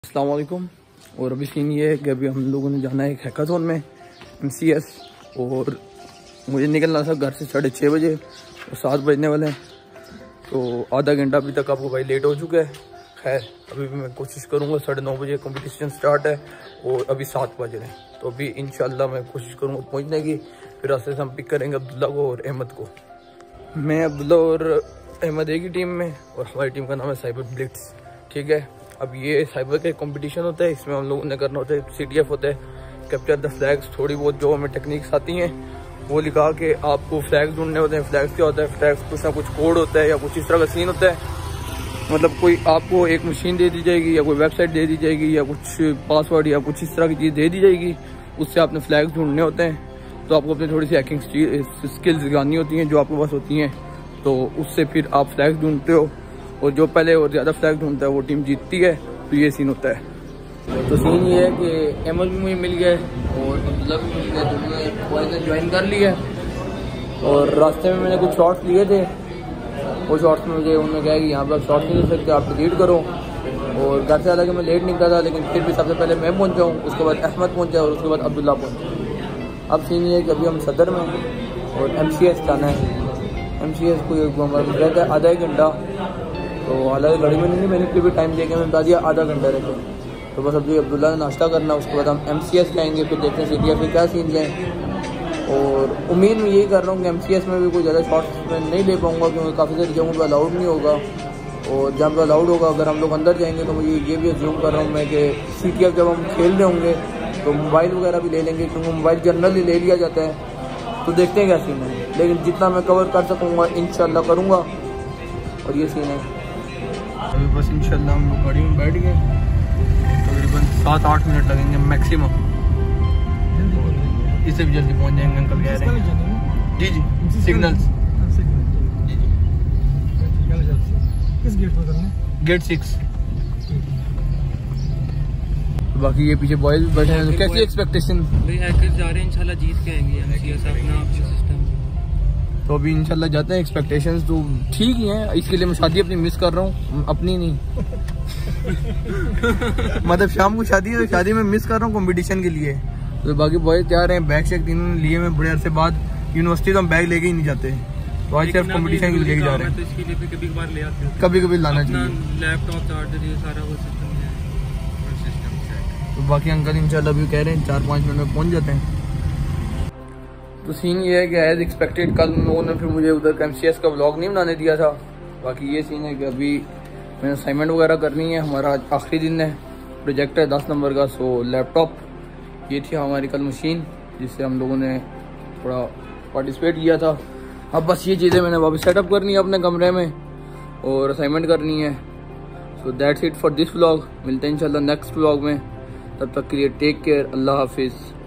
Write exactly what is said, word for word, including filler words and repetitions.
अस्सलाम वालेकुम। और अभी सीन ये है कि अभी हम लोगों ने जाना है एक हैकाथॉन में एम सी एस, और मुझे निकलना था घर से साढ़े छः बजे और सात बजने वाले हैं, तो आधा घंटा अभी तक आपको भाई लेट हो चुका है। खैर अभी भी मैं कोशिश करूँगा, साढ़े नौ बजे कंपटीशन स्टार्ट है और अभी सात बज रहे हैं, तो अभी इंशाल्लाह मैं कोशिश करूँगा पहुँचने की। फिर रास्ते से हम पिक करेंगे अब्दुल्ला को और अहमद को। मैं अब्दुल्ला और अहमद एक ही टीम में, और हमारी टीम का नाम है साइबर ब्लिट्स। ठीक है, अब ये साइबर का कंपटीशन होता है, इसमें हम लोगों ने करना होता है सी टी एफ होता है, कैप्चर द फ्लैग्स। थोड़ी बहुत जो हमें टेक्निक्स आती हैं वो लिखा के आपको फ्लैग्स ढूंढने होते हैं। फ्लैग्स क्या होता है? फ्लैग्स कुछ ना कुछ कोड होता है या कुछ इस तरह का सीन होता है। मतलब कोई आपको एक मशीन दे दी जाएगी या कोई वेबसाइट दे दी जाएगी या कुछ पासवर्ड या कुछ इस तरह की चीज़ दे दी जाएगी, उससे आपने फ्लैग्स ढूंढने होते हैं। तो आपको अपनी थोड़ी सी हैकिंग स्किल्स दिखानी होती हैं जो आपके पास होती हैं, तो उससे फिर आप फ्लैग्स ढूंढते हो, और जो पहले और ज़्यादा फ्लैग ढूंढता है वो टीम जीतती है। तो ये सीन होता है। तो सीन ये है कि अहमद भी मुझे मिल गया और अब्दुल्ला भी मिल गया, दोनों बॉयज़ ने ज्वाइन कर लिया। और रास्ते में मैंने कुछ शॉट्स लिए थे, वो शॉट्स में मुझे उन्होंने कहा कि यहाँ पर आप शॉट्स नहीं ले सकते, आप डिलीट करो। और घर से हालांकि मैं लेट निकला था, लेकिन फिर भी सबसे पहले मैं पहुँचा हूँ, उसके बाद अहमद पहुँचा और उसके बाद अब्दुल्ला पहुँचा। अब सीन ये है कि अभी हम सदर में और एम सी एस जाना है। एम सी एस को रहता है आधा एक घंटा, तो हालांकि गाड़ी में नहीं, मैंने फिर भी टाइम देके मैंने बता दिया आधा घंटा रखे। तो बस अभी अब्दुल्ला ने नाश्ता करना, उसके बाद हम एम सी एस जाएंगे, फिर देखते हैं सी टी एफ में क्या सीन जाए। और उम्मीद मैं यही कर रहा हूँ कि एम सी एस में भी कोई ज़्यादा शॉट्स मैं नहीं ले पाऊँगा, क्योंकि काफ़ी सारी जगहों पर अलाउड नहीं होगा। और जहाँ पर अलाउड होगा अगर हम लोग अंदर जाएंगे, तो मुझे ये भी अज्यूम कर रहा हूँ मैं कि सी टी एफ जब हम खेल रहे होंगे तो मोबाइल वगैरह भी ले लेंगे, क्योंकि मोबाइल जनरली ले लिया जाता है। तो देखते हैं क्या सीन है, लेकिन जितना मैं कवर कर सकूँगा इंशाल्लाह करूँगा। और ये सीन है अभी बस इंशाल्लाह हम लोग गाड़ी में बैठ गए, तकरीबन सात आठ मिनट लगेंगे मैक्सिमम, इससे भी जल्दी पहुंच जाएंगे अंकल कह रहे हैं। जी जी सिग्नल्स जी जी। किस गेट पर करना है? Gate six. बाकी ये पीछे बॉयज बैठे हैं, तो कैसी एक्सपेक्टेशन? भाई हैकर्स जा रहे हैं, इंशाल्लाह जीत के आएंगे एमसीएस अपना अपना सिस्टम। तो अभी इंशाल्लाह जाते हैं। एक्सपेक्टेशंस तो ठीक ही हैं, इसके लिए मैं शादी अपनी मिस कर रहा हूँ, अपनी नहीं मतलब शाम को शादी है तो शादी में मिस कर रहा हूँ कंपटीशन के लिए। तो बाकी बॉयज तैयार हैं, बैग शेक तीनों लिए मैं बड़े अरसे बाद। यूनिवर्सिटी तो हम बैग लेके ही नहीं जाते, तो आज सिर्फ कंपटीशन के लिए लेके जा रहे हैं। तो इसके लिए भी कभी कभार ले आते हैं, कभी कभी लाना चाहिए। लैपटॉप चार्जर ये सारा वो सिस्टम है। तो बाकी अंकल इंशाल्लाह भी कह रहे हैं चार पाँच मिनट में पहुँच जाते हैं। तो सीन ये है कि एज एक्सपेक्टेड कल उन लोगों ने फिर मुझे उधर का एम सी एस का व्लॉग नहीं बनाने दिया था। बाकी ये सीन है कि अभी मैंने असाइनमेंट वगैरह करनी है, हमारा आज आखिरी दिन है, प्रोजेक्ट है दस नंबर का। सो लैपटॉप ये थी हमारी कल मशीन जिससे हम लोगों ने थोड़ा पार्टिसिपेट किया था। अब बस ये चीज़ें मैंने वापस सेटअप करनी है अपने कमरे में और असाइनमेंट करनी है। So that's it for this vlog. मिलते हैं इंशाल्लाह नेक्स्ट व्लॉग में, तब तक के लिए टेक केयर, अल्लाह हाफिज़।